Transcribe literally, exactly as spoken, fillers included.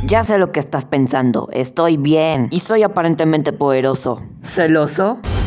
Ya sé lo que estás pensando. Estoy bien y soy aparentemente poderoso. ¿Celoso?